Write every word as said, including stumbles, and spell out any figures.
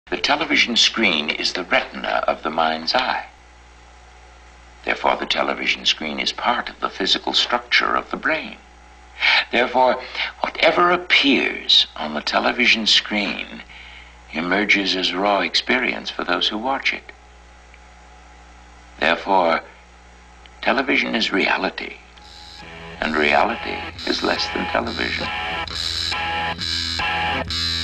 The television screen is the retina of the mind's eye. Therefore, the television screen is part of the physical structure of the brain. Therefore, whatever appears on the television screen emerges as raw experience for those who watch it. Therefore, television is reality, and reality is less than television.